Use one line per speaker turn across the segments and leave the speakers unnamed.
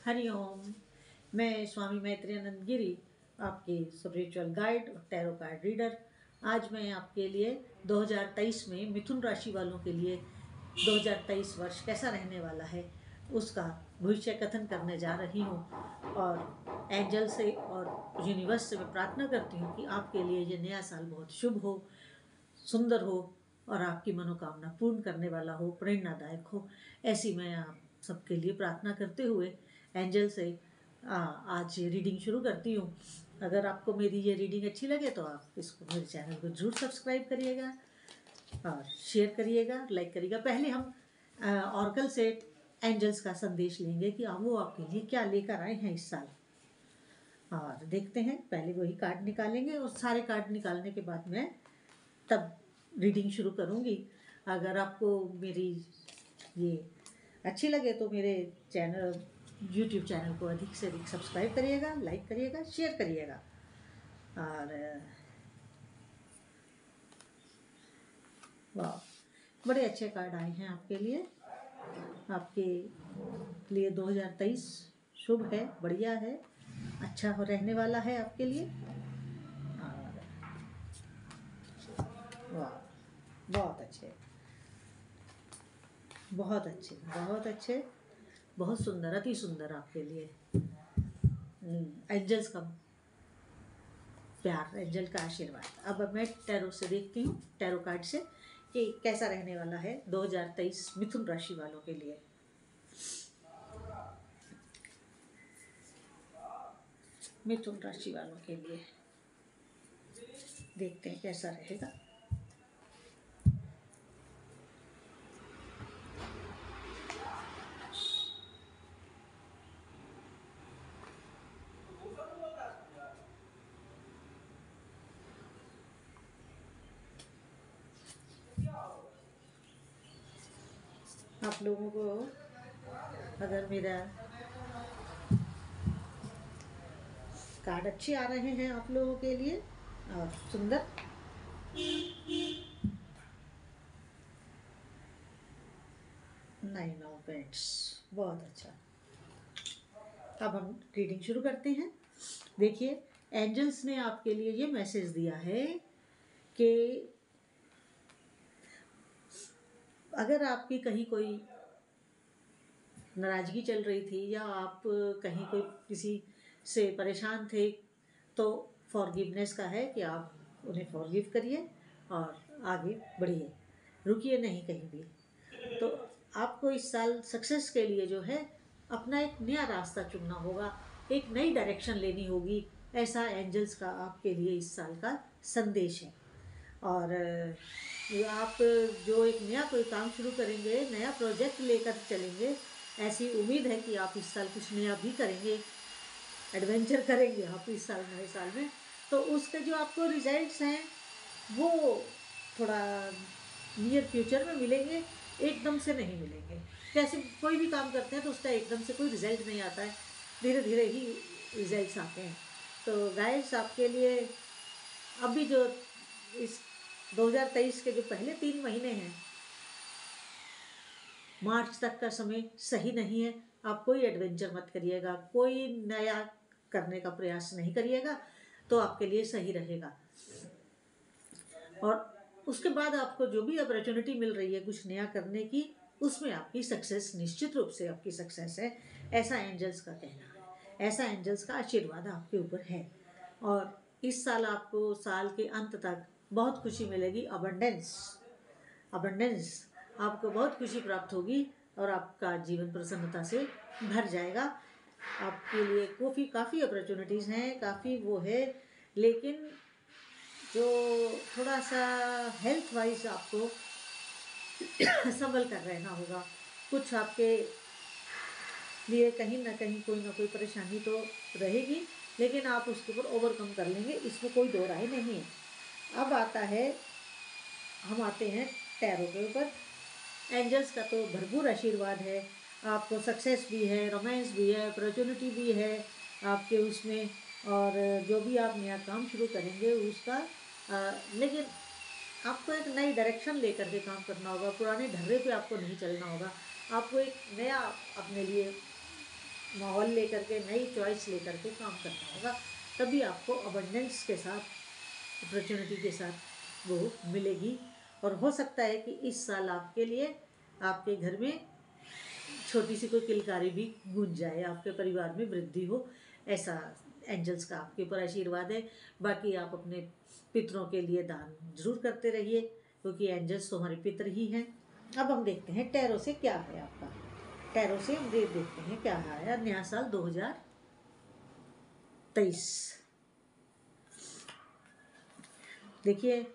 हरिओम। मैं स्वामी मैत्रेयानंद गिरी, आपके spiritual guide और टैरो कार्ड रीडर। आज मैं आपके लिए 2023 में मिथुन राशि वालों के लिए 2023 वर्ष कैसा रहने वाला है उसका भविष्य कथन करने जा रही हूँ। और एंजल से और यूनिवर्स से मैं प्रार्थना करती हूँ कि आपके लिए ये नया साल बहुत शुभ हो, सुंदर हो और आपकी मनोकामना पूर्ण करने वाला हो, प्रेरणादायक हो। ऐसी मैं आप सबके लिए प्रार्थना करते हुए एंजल से आज रीडिंग शुरू करती हूँ। अगर आपको मेरी ये रीडिंग अच्छी लगे तो आप इसको, मेरे चैनल को जरूर सब्सक्राइब करिएगा और शेयर करिएगा, लाइक करिएगा। पहले हम ऑर्कल से एंजल्स का संदेश लेंगे कि वो आपके लिए क्या लेकर आए हैं इस साल। और देखते हैं, पहले वही कार्ड निकालेंगे और सारे कार्ड निकालने के बाद मैं तब रीडिंग शुरू करूँगी। अगर आपको मेरी ये अच्छी लगे तो मेरे चैनल, यूट्यूब चैनल को अधिक से अधिक सब्सक्राइब करिएगा, लाइक करिएगा, शेयर करिएगा। और वाह, बड़े अच्छे कार्ड आए हैं आपके लिए। आपके लिए 2023 शुभ है, बढ़िया है, अच्छा हो रहने वाला है आपके लिए। और वाह, बहुत अच्छे, बहुत अच्छे, बहुत अच्छे, बहुत सुंदर, अति सुंदर आपके लिए। एंजल्स का प्यार, एंजल का आशीर्वाद। अब मैं टैरो से देखती हूँ, टैरो कार्ड से, कि कैसा रहने वाला है 2023 मिथुन राशि वालों के लिए। मिथुन राशि वालों के लिए देखते हैं कैसा रहेगा। आप लोगों को अगर मेरा कार्ड अच्छे आ रहे हैं आप लोगों के लिए और सुंदर, 9 ऑफ पेंट्स, बहुत अच्छा। अब हम रीडिंग शुरू करते हैं। देखिए, एंजल्स ने आपके लिए ये मैसेज दिया है कि अगर आपकी कहीं कोई नाराजगी चल रही थी या आप कहीं कोई किसी से परेशान थे, तो फॉरगिवनेस का है कि आप उन्हें फॉरगिव करिए और आगे बढ़िए, रुकिए नहीं कहीं भी। तो आपको इस साल सक्सेस के लिए जो है अपना एक नया रास्ता चुनना होगा, एक नई डायरेक्शन लेनी होगी। ऐसा एंजल्स का आपके लिए इस साल का संदेश है। और आप जो एक नया कोई काम शुरू करेंगे, नया प्रोजेक्ट लेकर चलेंगे, ऐसी उम्मीद है कि आप इस साल कुछ नया भी करेंगे, एडवेंचर करेंगे आप इस साल, नए साल में। तो उसके जो आपको रिजल्ट्स हैं वो थोड़ा नियर फ्यूचर में मिलेंगे, एकदम से नहीं मिलेंगे। जैसे कोई भी काम करते हैं तो उसका एकदम से कोई रिजल्ट नहीं आता है, धीरे धीरे ही रिजल्ट्स आते हैं। तो गाइस, आपके लिए अभी जो इस 2023 के जो पहले 3 महीने हैं, मार्च तक का समय सही नहीं है। आप कोई एडवेंचर मत करिएगा, कोई नया करने का प्रयास नहीं करिएगा, तो आपके लिए सही रहेगा। और उसके बाद आपको जो भी अपॉर्चुनिटी मिल रही है कुछ नया करने की, उसमें आपकी सक्सेस, निश्चित रूप से आपकी सक्सेस है, ऐसा एंजल्स का कहना है, ऐसा एंजल्स का आशीर्वाद आपके ऊपर है। और इस साल आपको साल के अंत तक बहुत खुशी मिलेगी, अबंडेंस, अबंडेंस, आपको बहुत खुशी प्राप्त होगी और आपका जीवन प्रसन्नता से भर जाएगा। आपके लिए काफ़ी अपॉर्चुनिटीज़ हैं, काफ़ी वो है, लेकिन जो थोड़ा सा हेल्थ वाइज आपको संभल कर रहना होगा। कुछ आपके लिए कहीं ना कोई परेशानी तो रहेगी, लेकिन आप उसके ऊपर ओवरकम कर लेंगे, इसमें कोई दो राय नहीं है। अब हम आते हैं टैरो के ऊपर। एंजल्स का तो भरपूर आशीर्वाद है, आपको सक्सेस भी है, रोमांस भी है, अपॉर्चुनिटी भी है आपके उसमें। और जो भी आप नया काम शुरू करेंगे उसका, लेकिन आपको एक नई डायरेक्शन लेकर के काम करना होगा, पुराने ढर्रे पे आपको नहीं चलना होगा। आपको एक नया अपने लिए माहौल लेकर के, नई चॉइस लेकर के काम करना होगा, तभी आपको अबंडेंस के साथ, अपॉर्चुनिटी के साथ वो मिलेगी। और हो सकता है कि इस साल आपके लिए आपके घर में छोटी सी कोई किलकारी भी गूंज जाए, आपके परिवार में वृद्धि हो, ऐसा एंजल्स का आपके ऊपर आशीर्वाद है। बाकी आप अपने पितरों के लिए दान जरूर करते रहिए, क्योंकि एंजल्स तो हमारे पितर ही हैं। अब हम देखते हैं टैरो से क्या है आपका। टैरो से हम देखते हैं क्या है नया साल 2023। देखिए,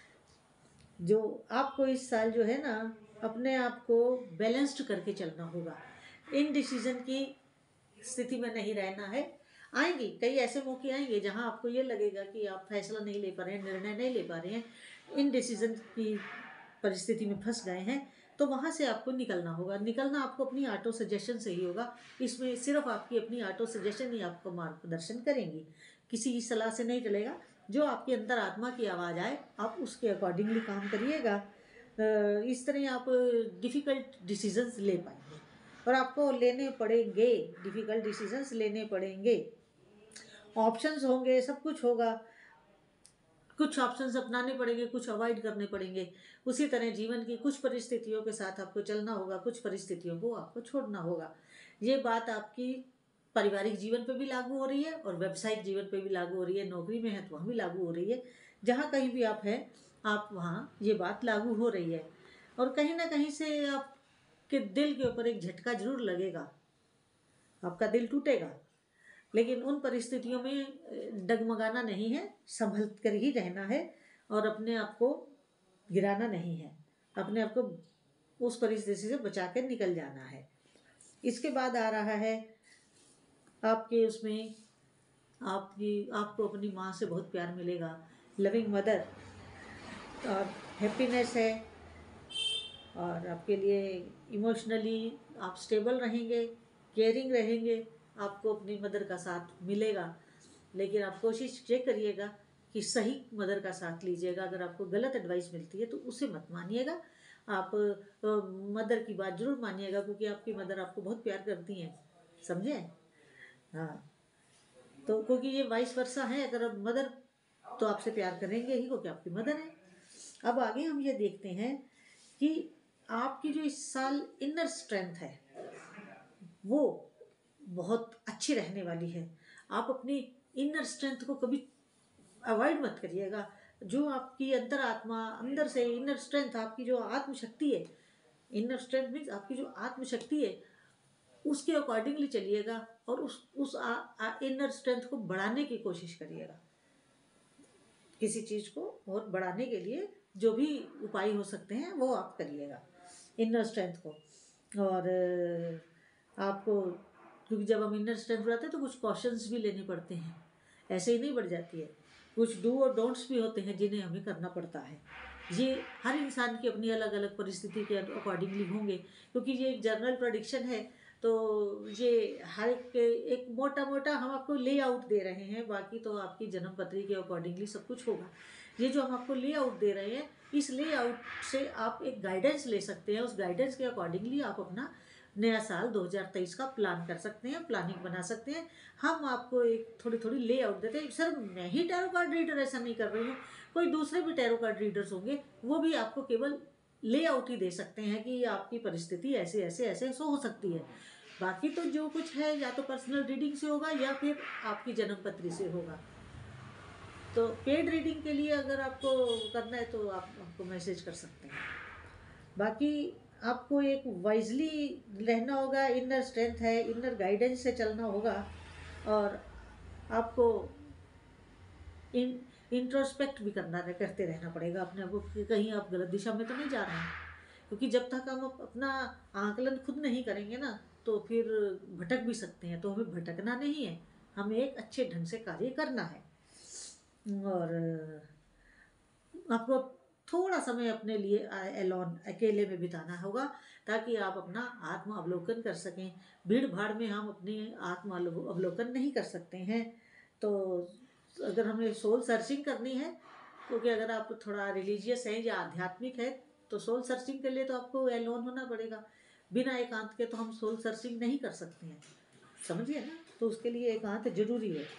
जो आपको इस साल जो है ना, अपने आप को बैलेंस्ड करके चलना होगा। इनडिसीजन की स्थिति में नहीं रहना है। आएंगी कई ऐसे मौके आएंगे जहां आपको ये लगेगा कि आप फैसला नहीं ले पा रहे हैं, निर्णय नहीं ले पा रहे हैं, इनडिसीजन की परिस्थिति में फंस गए हैं, तो वहां से आपको निकलना होगा। निकलना आपको अपनी ऑटो सजेशन से ही होगा। इसमें सिर्फ आपकी अपनी ऑटो सजेशन ही आपको मार्गदर्शन करेंगी, किसी की सलाह से नहीं चलेगा। जो आपके अंदर आत्मा की आवाज़ आए आप उसके अकॉर्डिंगली काम करिएगा। इस तरह आप डिफ़िकल्ट डिसीजंस ले पाएंगे, और आपको लेने पड़ेंगे, डिफ़िकल्ट डिसीजंस लेने पड़ेंगे। ऑप्शंस होंगे, सब कुछ होगा, कुछ ऑप्शंस अपनाने पड़ेंगे, कुछ अवॉइड करने पड़ेंगे। उसी तरह जीवन की कुछ परिस्थितियों के साथ आपको चलना होगा, कुछ परिस्थितियों को आपको छोड़ना होगा। ये बात आपकी पारिवारिक जीवन पे भी लागू हो रही है और व्यावसायिक जीवन पे भी लागू हो रही है। नौकरी में है तो वहाँ भी लागू हो रही है। जहाँ कहीं भी आप हैं, आप वहाँ ये बात लागू हो रही है। और कहीं ना कहीं से आपके दिल के ऊपर एक झटका जरूर लगेगा, आपका दिल टूटेगा, लेकिन उन परिस्थितियों में डगमगाना नहीं है, संभल कर ही रहना है और अपने आप को गिराना नहीं है। अपने आप को उस परिस्थिति से बचा कर निकल जाना है। इसके बाद आ रहा है आपके उसमें आपको अपनी माँ से बहुत प्यार मिलेगा, लविंग मदर, और हैप्पीनेस है, और आपके लिए इमोशनली आप स्टेबल रहेंगे, केयरिंग रहेंगे, आपको अपनी मदर का साथ मिलेगा। लेकिन आप कोशिश ये करिएगा कि सही मदर का साथ लीजिएगा। अगर आपको गलत एडवाइस मिलती है तो उसे मत मानिएगा, आप मदर की बात जरूर मानिएगा, क्योंकि आपकी मदर आपको बहुत प्यार करती हैं, समझे? हाँ, तो क्योंकि ये वाइस वर्सा है, अगर अब मदर तो आपसे प्यार करेंगे ही, क्योंकि आपकी मदर है। अब आगे हम ये देखते हैं कि आपकी जो इस साल इनर स्ट्रेंथ है वो बहुत अच्छी रहने वाली है। आप अपनी इनर स्ट्रेंथ को कभी अवॉइड मत करिएगा। जो आपकी अंतर आत्मा, अंदर से इनर स्ट्रेंथ, आपकी जो आत्मशक्ति है, इनर स्ट्रेंथ मीन्स आपकी जो आत्मशक्ति है, उसके अकॉर्डिंगली चलिएगा और उस इनर स्ट्रेंथ को बढ़ाने की कोशिश करिएगा। किसी चीज को और बढ़ाने के लिए जो भी उपाय हो सकते हैं वो आप करिएगा इनर स्ट्रेंथ को। और आपको, क्योंकि जब हम इनर स्ट्रेंथ बढ़ाते हैं तो कुछ कॉशंस भी लेने पड़ते हैं, ऐसे ही नहीं बढ़ जाती है। कुछ डू और डोंट्स भी होते हैं जिन्हें हमें करना पड़ता है। ये हर इंसान की अपनी अलग अलग परिस्थिति के अकॉर्डिंगली होंगे, क्योंकि ये एक जनरल प्रेडिक्शन है। तो ये हर एक मोटा मोटा हम आपको लेआउट दे रहे हैं, बाकी तो आपकी जन्म पत्री के अकॉर्डिंगली सब कुछ होगा। ये जो हम आपको लेआउट दे रहे हैं, इस लेआउट से आप एक गाइडेंस ले सकते हैं। उस गाइडेंस के अकॉर्डिंगली आप अपना नया साल 2023 का प्लान कर सकते हैं, प्लानिंग बना सकते हैं। हम आपको एक थोड़ी थोड़ी लेआउट देते हैं। सर मैं ही टैरो कार्ड रीडर ऐसा नहीं कर रही हूँ, कोई दूसरे भी टैरो कार्ड रीडर्स होंगे, वो भी आपको केवल लेआउट ही दे सकते हैं कि आपकी परिस्थिति ऐसे ऐसे ऐसे हो सकती है। बाकी तो जो कुछ है या तो पर्सनल रीडिंग से होगा या फिर आपकी जन्म पत्री से होगा। तो पेड रीडिंग के लिए अगर आपको करना है तो आप हमको मैसेज कर सकते हैं। बाकी आपको एक वाइजली रहना होगा, इनर स्ट्रेंथ है, इनर गाइडेंस से चलना होगा, और आपको इंट्रोस्पेक्ट भी करते रहना पड़ेगा अपने आप को कि कहीं आप गलत दिशा में तो नहीं जा रहे हैं। क्योंकि जब तक हम अपना आकलन खुद नहीं करेंगे ना, तो फिर भटक भी सकते हैं। तो हमें भटकना नहीं है, हमें एक अच्छे ढंग से कार्य करना है। और आपको थोड़ा समय अपने लिए एलोन, अकेले में बिताना होगा, ताकि आप अपना आत्म अवलोकन कर सकें। भीड़ भाड़ में हम अपने आत्म अवलोकन नहीं कर सकते हैं। तो अगर हमें सोल सर्चिंग करनी है, क्योंकि अगर आप थोड़ा रिलीजियस हैं या आध्यात्मिक है, तो सोल सर्चिंग के लिए तो आपको एलोन होना पड़ेगा। बिना एकांत के तो हम सोल सर्चिंग नहीं कर सकते हैं। समझिए ना, तो उसके लिए एकांत जरूरी है।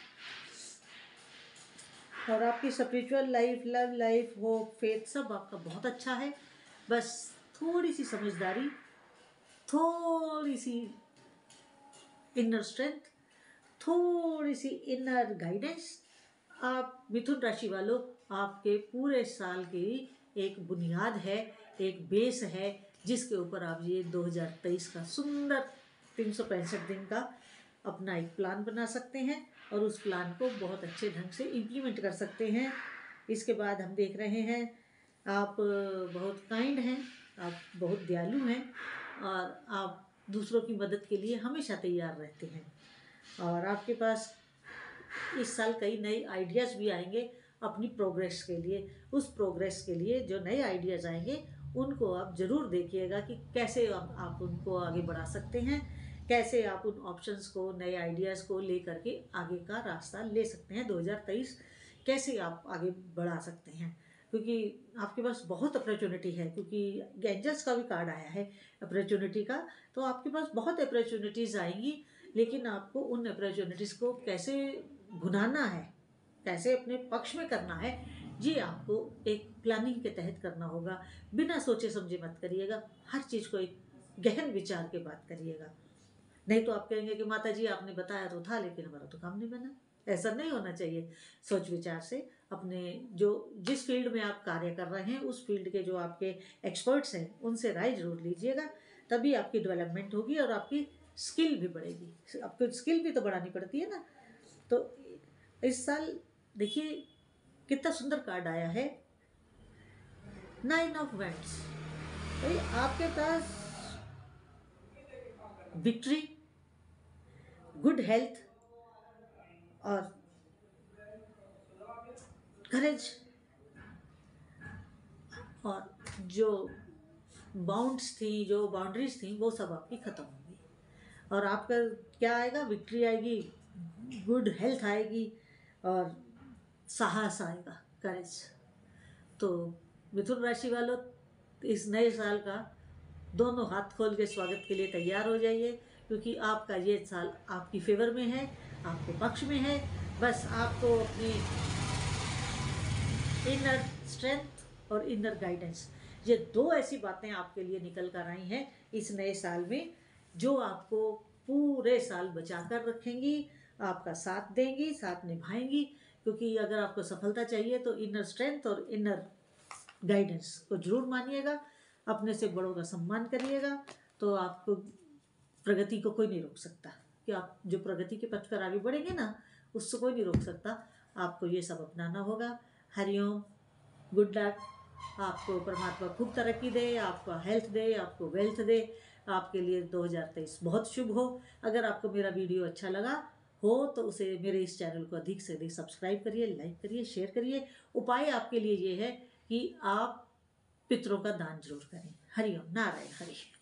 और आपकी spiritual life, love life, hope, faith सब आपका बहुत अच्छा है। बस थोड़ी सी समझदारी, थोड़ी सी इनर स्ट्रेंथ, थोड़ी सी इनर गाइडेंस, आप मिथुन राशि वालों, आपके पूरे साल की एक बुनियाद है, एक बेस है, जिसके ऊपर आप ये 2023 का सुंदर 365 दिन का अपना एक प्लान बना सकते हैं और उस प्लान को बहुत अच्छे ढंग से इम्प्लीमेंट कर सकते हैं। इसके बाद हम देख रहे हैं आप बहुत काइंड हैं, आप बहुत दयालु हैं और आप दूसरों की मदद के लिए हमेशा तैयार रहते हैं। और आपके पास इस साल कई नए आइडियाज़ भी आएंगे अपनी प्रोग्रेस के लिए। उस प्रोग्रेस के लिए जो नए आइडियाज़ आएंगे उनको आप ज़रूर देखिएगा कि कैसे आप उनको आगे बढ़ा सकते हैं, कैसे आप उन ऑप्शंस को, नए आइडियाज़ को ले करके आगे का रास्ता ले सकते हैं। 2023 कैसे आप आगे बढ़ा सकते हैं, क्योंकि आपके पास बहुत अपॉर्चुनिटी है, क्योंकि एंजल्स का भी कार्ड आया है अपॉर्चुनिटी का। तो आपके पास बहुत अपॉर्चुनिटीज़ आएंगी, लेकिन आपको उन अपॉर्चुनिटीज़ को कैसे भुनाना है, कैसे अपने पक्ष में करना है, ये आपको एक प्लानिंग के तहत करना होगा। बिना सोचे समझे मत करिएगा, हर चीज़ को एक गहन विचार के बाद करिएगा। नहीं तो आप कहेंगे कि माता जी आपने बताया तो था लेकिन हमारा तो काम नहीं बना। ऐसा नहीं होना चाहिए। सोच विचार से अपने जो जिस फील्ड में आप कार्य कर रहे हैं उस फील्ड के जो आपके एक्सपर्ट्स हैं उनसे राय जरूर लीजिएगा, तभी आपकी डेवलपमेंट होगी और आपकी स्किल भी बढ़ेगी। आपको स्किल भी तो बढ़ानी पड़ती है ना। तो इस साल देखिए कितना सुंदर कार्ड आया है, 9 ऑफ वैंड्स। भाई आपके पास विक्ट्री, गुड हेल्थ और करेज, और जो बाउंड्स थी, जो बाउंड्रीज थी, वो सब आपकी ख़त्म होगी। और आपका क्या आएगा? विक्ट्री आएगी, गुड हेल्थ आएगी और साहस आएगा, करेज। तो मिथुन राशि वालों, इस नए साल का दोनों हाथ खोल के स्वागत के लिए तैयार हो जाइए, क्योंकि आपका ये साल आपकी फेवर में है, आपके पक्ष में है। बस आपको अपनी इनर स्ट्रेंथ और इनर गाइडेंस, ये दो ऐसी बातें आपके लिए निकल कर आई हैं इस नए साल में, जो आपको पूरे साल बचा कर रखेंगी, आपका साथ देंगी, साथ निभाएंगी। क्योंकि अगर आपको सफलता चाहिए तो इनर स्ट्रेंथ और इनर गाइडेंस को जरूर मानिएगा, अपने से बड़ों का सम्मान करिएगा, तो आपको प्रगति को कोई नहीं रोक सकता। कि आप जो प्रगति के पथ पर आगे बढ़ेंगे ना, उससे कोई नहीं रोक सकता। आपको ये सब अपनाना होगा। Hari Om, good luck. आपको परमात्मा खूब तरक्की दे, आपको हेल्थ दे, आपको वेल्थ दे। आपके लिए 2023 बहुत शुभ हो। अगर आपको मेरा वीडियो अच्छा लगा हो तो उसे, मेरे इस चैनल को अधिक से अधिक सब्सक्राइब करिए, लाइक करिए, शेयर करिए। उपाय आपके लिए ये है कि आप पितरों का दान जरूर करें। हरिओम, नारायण हरि।